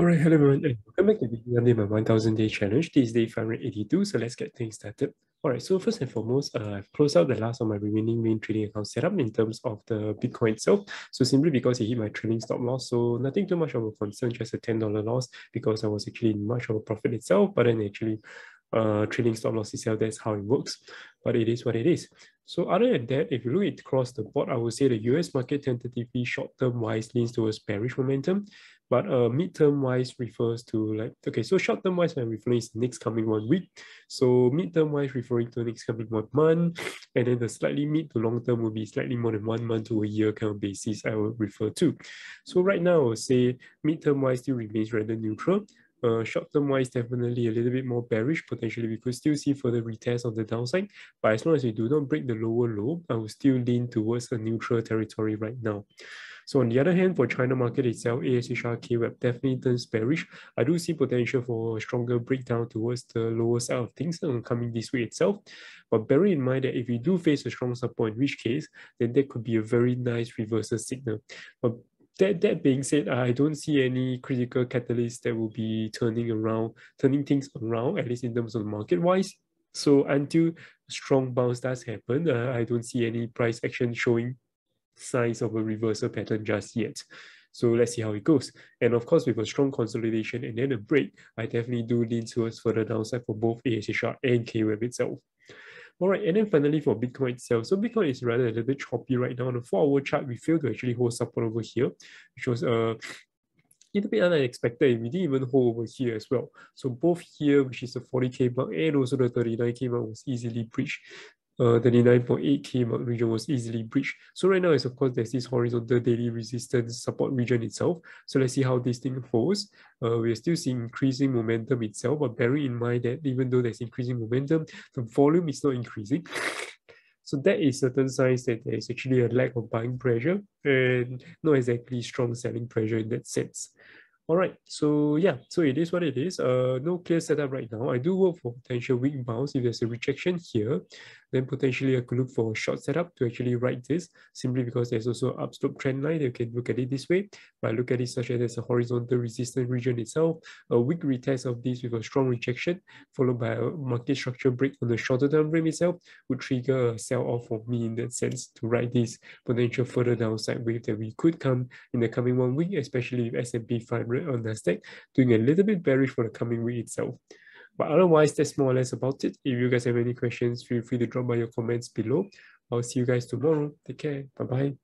Alright, hello everyone, and welcome back to the Monday My 1000 Day Challenge. This is day 582, so let's get things started. Alright, so first and foremost, I've closed out the last of my remaining main trading account setup in terms of the Bitcoin itself. So simply because it hit my trading stop loss, so nothing too much of a concern, just a $10 loss because I was actually in much of a profit itself, but then actually trading stop loss itself, that's how it works. But it is what it is. So other than that, if you look at across the board, I would say the US market tentatively short-term wise leans towards bearish momentum, but mid-term wise refers to like, okay, so short-term wise I'm referring to the next coming 1 week. So mid-term wise referring to the next coming 1 month, and then the slightly mid to long-term will be slightly more than 1 month to a year kind of basis I will refer to. So right now I would say mid-term wise still remains rather neutral. Short-term wise, definitely a little bit more bearish. Potentially, we could still see further retest on the downside. But as long as we do not break the lower low, I will still lean towards a neutral territory right now. So on the other hand, for China market itself, ASHR KWEB definitely turns bearish. I do see potential for a stronger breakdown towards the lower side of things coming this week itself. But bear in mind that if we do face a strong support, in which case, then that could be a very nice reversal signal. But that being said, I don't see any critical catalyst that will be turning things around, at least in terms of market-wise. So until strong bounce does happen, I don't see any price action showing signs of a reversal pattern just yet. So let's see how it goes. And of course, with a strong consolidation and then a break, I definitely do lean towards further downside for both ASHR and KWEB itself. All right, and then finally for Bitcoin itself. So Bitcoin is rather a little bit choppy right now. On the 4-hour chart, we failed to actually hold support over here, which was a little bit unexpected. We didn't even hold over here as well. So both here, which is the 40K mark, and also the 39K mark was easily breached. 39.8K mark region was easily breached. So right now is of course there's this horizontal daily resistance support region itself. So let's see how this thing holds. We're still seeing increasing momentum itself, but bearing in mind that even though there's increasing momentum, the volume is not increasing. So that is certain signs that there is actually a lack of buying pressure and not exactly strong selling pressure in that sense. All right, so yeah, so it is what it is. No clear setup right now. I do work for potential weak bounce. If there's a rejection here, then potentially I could look for a short setup to actually write this, simply because there's also an upslope trend line. You can look at it this way. But I look at it such as a horizontal resistance region itself, a weak retest of this with a strong rejection, followed by a market structure break on the shorter term frame itself, would trigger a sell-off for me in that sense to write this potential further downside wave that we could come in the coming 1 week, especially with S&P 500 on Nasdaq doing a little bit bearish for the coming week itself. But otherwise, that's more or less about it. If you guys have any questions, feel free to drop by your comments below. I'll see you guys tomorrow. Take care. Bye-bye.